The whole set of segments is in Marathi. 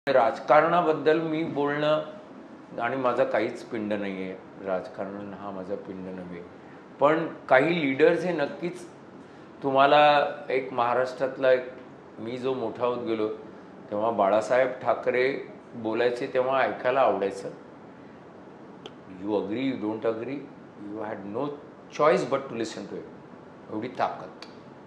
राजकारणाबद्दल मी बोलणं आणि माझा काहीच पिंड नाही आहे. राजकारण हा माझा पिंड नव्हे. पण काही लीडर्स हे नक्कीच तुम्हाला एक महाराष्ट्रातला मी जो मोठा होत गेलो तेव्हा बाळासाहेब ठाकरे बोलायचे तेव्हा ऐकायला आवडायचं. You agree, you don't agree, you had no choice but to listen to it. एवढी ताकद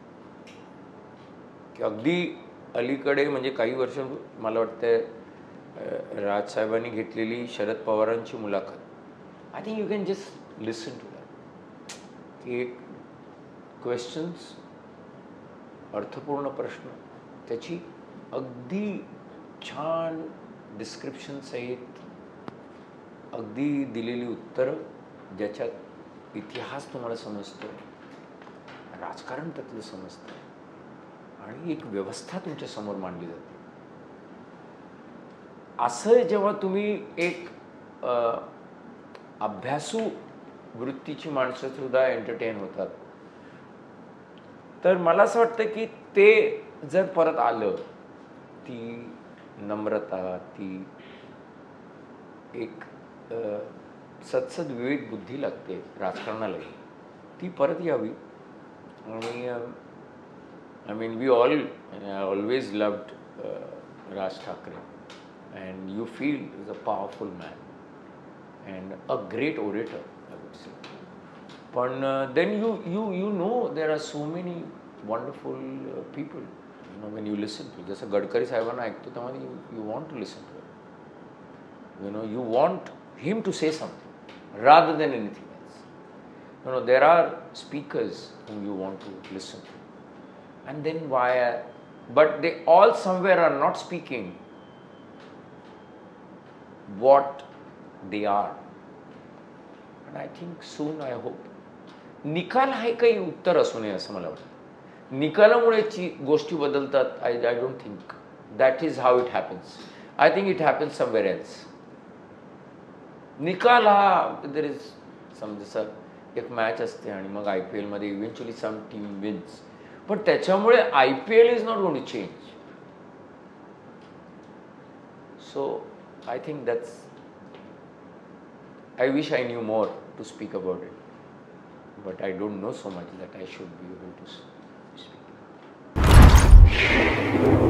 की अगदी अलीकडे म्हणजे काही वर्ष मला वाटतं राजसाहेबांनी घेतलेली शरद पवारांची मुलाखत, I think you can just listen to that. की एक क्वेश्चन्स, अर्थपूर्ण प्रश्न, त्याची अगदी छान डिस्क्रिप्शन सहित अगदी दिलेली उत्तरं, ज्याच्यात इतिहास तुम्हाला समजतो, राजकारण त्यातलं समजतं आणि एक व्यवस्था तुमच्या समोर मांडली जाते. असं जेव्हा तुम्ही एक अभ्यासू वृत्तीची माणसं सुद्धा एंटरटेन होतात, तर मला असं वाटतं की ते जर परत आलं, ती नम्रता, ती एक सदसद विवेक बुद्धी लागते राजकारणालाही, ती परत यावी. आणि I mean, we all always loved Raj Thakre, and you feel he's a powerful man and a great orator, I would say. But then you know there are so many wonderful people, you know, when you listen to. जसं गडकरी साहेबांना ऐकतो तेव्हा you want to listen to him. You know, you want him to say something rather than anything else. You know, there are speakers whom you want to listen to. And then why? But they all somewhere are not speaking what they are. And I think soon, I hope. निकाल हे काही उत्तर असू नये असं मला वाटतं. निकालामुळे गोष्टी बदलतात. I don't think that is how it happens. I think it happens somewhere else. निकाल हा there is some, जसं एक मॅच असते आणि मग IPL मध्ये इव्हेंच्युअली some team wins. पण त्याच्यामुळे IPL is not going to change. So I think that's, I wish I knew more to speak about it, but I don't know so much that I should be able to speak.